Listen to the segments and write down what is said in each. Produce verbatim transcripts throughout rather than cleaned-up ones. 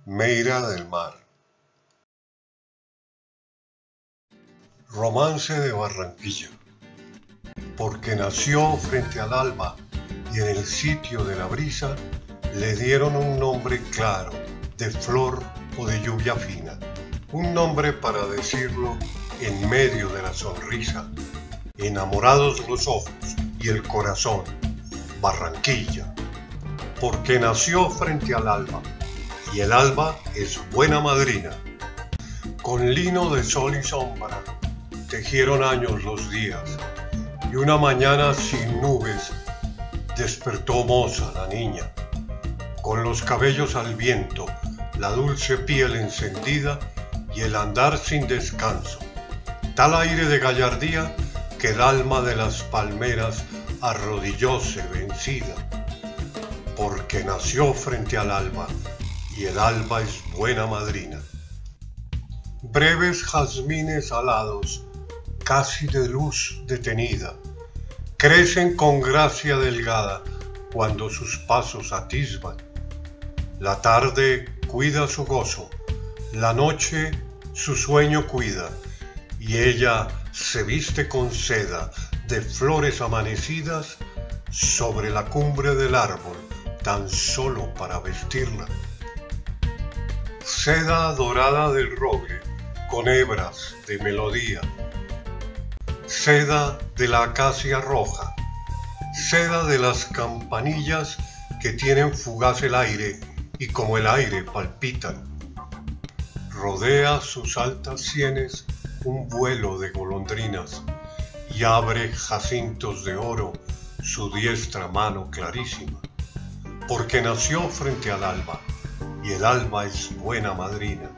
Meira del Mar. Romance de Barranquilla. Porque nació frente al alba y en el sitio de la brisa le dieron un nombre claro, de flor o de lluvia fina. Un nombre para decirlo en medio de la sonrisa, enamorados los ojos y el corazón, Barranquilla. Porque nació frente al alba, y el alba es buena madrina. Con lino de sol y sombra tejieron años los días, y una mañana sin nubes despertó moza la niña, con los cabellos al viento, la dulce piel encendida y el andar sin descanso, tal aire de gallardía que el alma de las palmeras arrodillóse vencida. Porque nació frente al alba, y el alba es buena madrina. Breves jazmines alados, casi de luz detenida, crecen con gracia delgada cuando sus pasos atisban. La tarde cuida su gozo, la noche su sueño cuida, y ella se viste con seda de flores amanecidas sobre la cumbre del árbol, tan solo para vestirla. Seda dorada del roble, con hebras de melodía, seda de la acacia roja, seda de las campanillas que tienen fugaz el aire y como el aire palpitan. Rodea sus altas sienes un vuelo de golondrinas y abre jacintos de oro su diestra mano clarísima. Porque nació frente al alba, y el alba es buena madrina.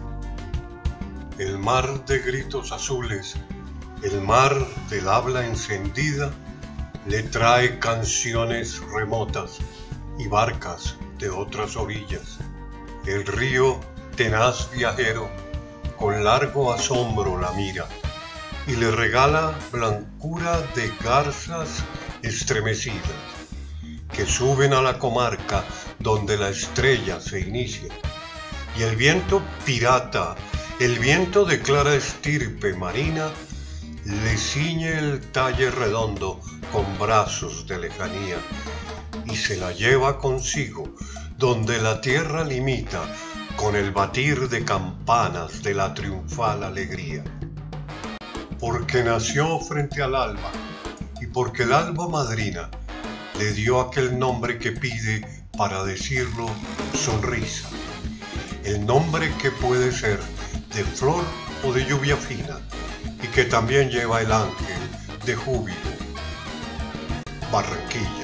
El mar de gritos azules, el mar del habla encendida, le trae canciones remotas y barcas de otras orillas. El río, tenaz viajero, con largo asombro la mira, y le regala blancura de garzas estremecidas, que suben a la comarca donde la estrella se inicia. Y el viento pirata, el viento de clara estirpe marina, le ciñe el talle redondo con brazos de lejanía, y se la lleva consigo donde la tierra limita con el batir de campanas de la triunfal alegría. Porque nació frente al alba, y porque el alba madrina le dio aquel nombre que pide para decirlo sonrisa, el nombre que puede ser de flor o de lluvia fina, y que también lleva el ángel de júbilo, Barranquilla.